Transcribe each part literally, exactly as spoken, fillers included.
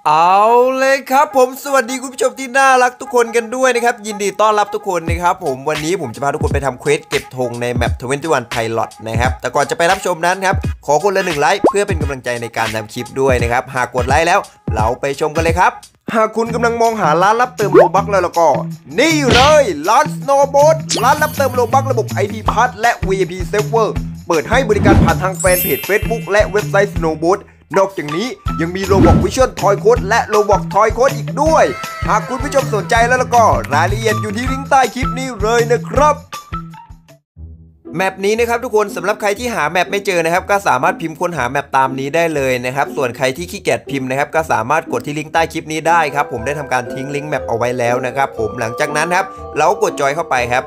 เอาเลยครับผมสวัสดีคุณผู้ชมที่น่ารักทุกคนกันด้วยนะครับยินดีต้อนรับทุกคนนะครับผมวันนี้ผมจะพาทุกคนไปทำเควสเก็บธงในแมปทเวนตี้วันไพลอตนะครับแต่ก่อนจะไปรับชมนั้นครับขอคนละหนึ่งไลค์เพื่อเป็นกำลังใจในการทำคลิปด้วยนะครับหากกดไลค์แล้วเราไปชมกันเลยครับหากคุณกำลังมองหาร้านรับเติมโลบัคแล้วแล้วก็นี่เลยร้านสโนว์โบ๊ทร้านรับเติมโลบัคระบบ ไอ พี Pass และ วี ไอ พี Server เปิดให้บริการผ่านทางแฟนเพจ Facebook และเว็บไซต์ Snowboat นอกจากนี้ยังมีโลบอกวิชวลทอยโค้ดและโลบอกทอยโค้ดอีกด้วยหากคุณผู้ชมสนใจแล้วแล้วก็รายละเอียดอยู่ที่ลิงก์ใต้คลิปนี้เลยนะครับแมปนี้นะครับทุกคนสำหรับใครที่หาแมปไม่เจอนะครับก็สามารถพิมพ์ค้นหาแมปตามนี้ได้เลยนะครับส่วนใครที่ขี้เกียจพิมพ์นะครับก็สามารถกดที่ลิงก์ใต้คลิปนี้ได้ครับผมได้ทำการทิ้งลิงก์แมปเอาไว้แล้วนะครับผมหลังจากนั้นครับเรากดจอยเข้าไปครับ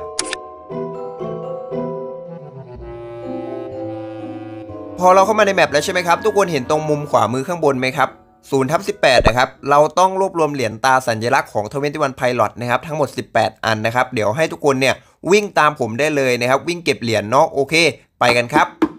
พอเราเข้ามาในแมปแล้วใช่ไหมครับทุกคนเห็นตรงมุมขวามือข้างบนไหมครับศูนย์ทับสิบแปดนะครับเราต้องรวบรวมเหรียญตาสัญลักษณ์ของทเวนตี้วันไพลอตนะครับทั้งหมดสิบแปดอันนะครับเดี๋ยวให้ทุกคนเนี่ยวิ่งตามผมได้เลยนะครับวิ่งเก็บเหรียญเนาะโอเคไปกันครับ